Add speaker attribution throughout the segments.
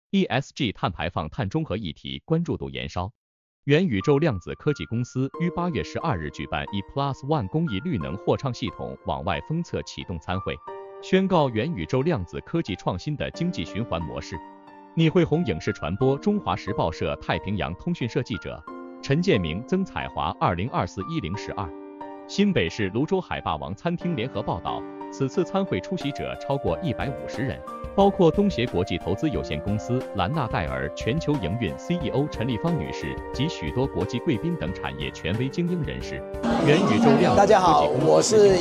Speaker 1: ESG 碳排放碳中和议题关注度延烧。元宇宙量子科技公司于8月12日举办 E+ONE 公益绿能货畅系统往外封测启动参会，宣告元宇宙量子科技创新的经济循环模式。倪慧红影视传播中华时报社太平洋通讯社记者陈建明、曾彩华2024-10-12。新北市泸州海霸王餐厅联合报道，此次参会出席者超过150人，包括东协国际投资有限公司兰纳戴尔全球营运 CEO 陈立芳女士及许多国际贵宾等产业权威精英人士。元宇宙量子科技
Speaker 2: 大家好，我是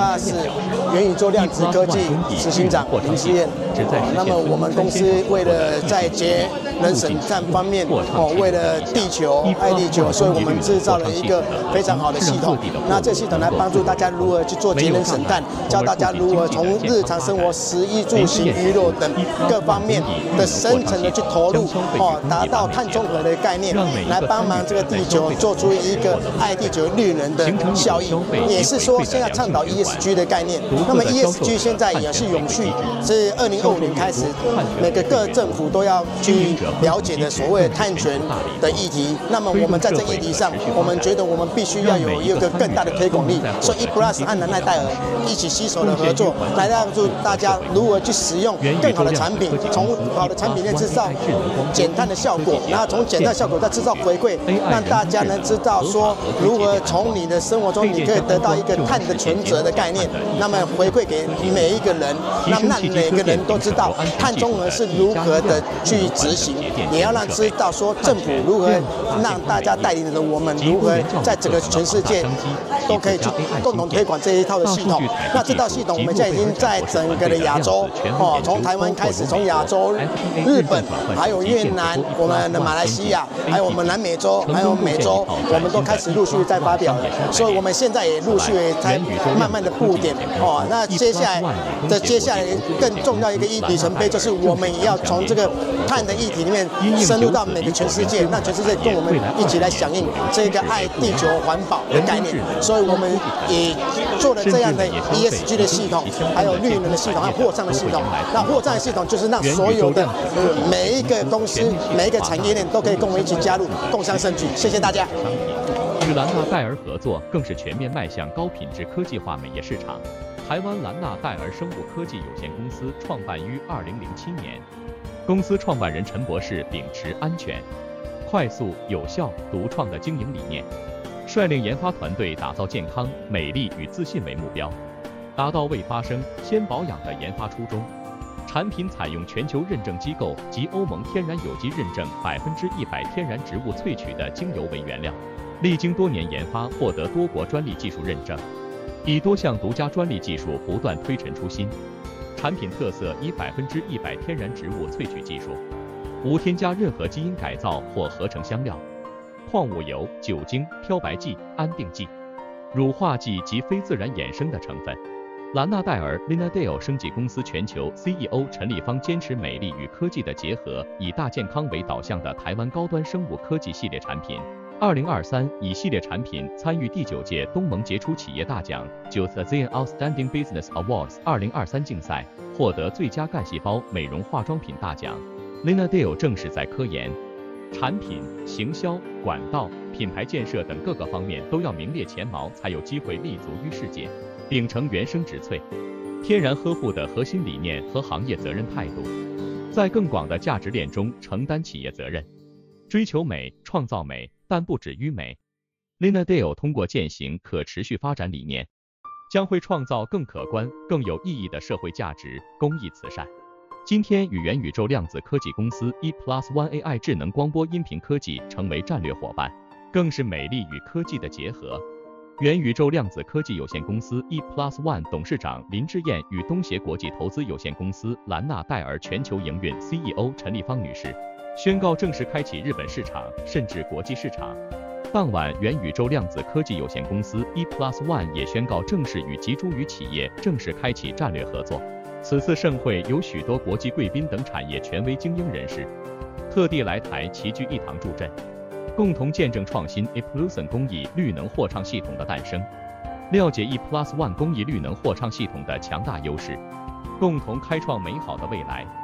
Speaker 2: E+ 元宇宙量子科技执行长林志燕。那么我们公司为了在节能省碳方面，为了地球爱地球，所以我们制造了一个非常好的系统。那这系统来帮助大家如何去做节能省碳，教大家如何从日常生活食衣住行娱乐等各方面的深层的去投入，达到碳中和的概念，来帮忙这个地球做出一个爱地球绿能的效益。也是说现在倡导 ESG 的概念。那么 ESG 现在也是永续，是2025年开始每个各政府都要去了解的所谓的碳权的议题。那么我们在这议题上，我们觉得我们必须要有一个更大的推广力，所以 E+ 和兰纳戴尔一起携手的合作，来让助大家如何去使用更好的产品，从好的产品链制造减碳的效果，然后从减碳效果再制造回馈，让大家能知道说如何从你的生活中你可以得到一个碳的存折的概念，那么回馈给每一个人，让每个人都知道碳中和是如何的去执行，也要让知道说政府如何让大家带领着我们如何在整个全世界都可以去共同推广这一套的系统。那这套系统我们现在已经在整个的亚洲，从台湾开始，从亚洲、日本，还有越南，我们的马来西亚，还有我们南美洲，还有美洲，我们都开始陆续在发表了。所以我们现在也陆续在慢慢的布点。那接下来更重要一个里程碑，就是我们也要从这个碳的议题里面深入到每个全世界，让全世界跟我们一起来响应这个爱地球环保的概念。所以我们也做了这样的 ESG 的系统，还有绿能的系统，还有货畅的系统。那货畅的系统就是让所有的每一个公司、每一个产业链都可以跟我们一起加入，共襄盛举。谢谢大家。
Speaker 1: 与兰纳戴尔合作，更是全面迈向高品质科技化美业市场。台湾兰纳戴尔生物科技有限公司创办于2007年，公司创办人陈博士秉持安全、快速、有效、独创的经营理念，率领研发团队打造健康、美丽与自信为目标，达到未发生先保养的研发初衷。产品采用全球认证机构及欧盟天然有机认证100%天然植物萃取的精油为原料，历经多年研发，获得多国专利技术认证，以多项独家专利技术不断推陈出新。产品特色以100%天然植物萃取技术，无添加任何基因改造或合成香料、矿物油、酒精、漂白剂、安定剂、乳化剂及非自然衍生的成分。兰纳戴尔 Linadale 生技公司全球 CEO 陈立芳坚持美丽与科技的结合，以大健康为导向的台湾高端生物科技系列产品。2023以系列产品参与第9届东盟杰出企业大奖 ASEAN Outstanding Business Awards 2023竞赛，获得最佳干细胞美容化妆品大奖。Linadale 正是在科研、产品、行销、管道、品牌建设等各个方面都要名列前茅，才有机会立足于世界。秉承原生植萃、天然呵护的核心理念和行业责任态度，在更广的价值链中承担企业责任，追求美、创造美，但不止于美。Linadale 通过践行可持续发展理念，将会创造更可观、更有意义的社会价值、公益慈善。今天与元宇宙量子科技公司 E+ONE AI 智能光波音频科技成为战略伙伴，更是美丽与科技的结合。元宇宙量子科技有限公司 E+ONE 董事长林志燕与东协国际投资有限公司兰纳戴尔全球营运 CEO 陈立芳女士宣告正式开启日本市场，甚至国际市场。当晚，元宇宙量子科技有限公司 E+ONE 也宣告正式与吉珠宇企业正式开启战略合作。此次盛会有许多国际贵宾等产业权威精英人士特地来台齐聚一堂助阵，共同见证创新 E+ONE 公益绿能货畅系统的诞生，了解 E+ONE 公益绿能货畅系统的强大优势，共同开创美好的未来。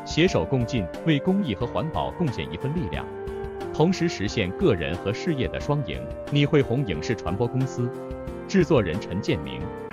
Speaker 1: 携手共进，为公益和环保贡献一份力量，同时实现个人和事业的双赢。倪慧红影视传播公司，制作人陈建明。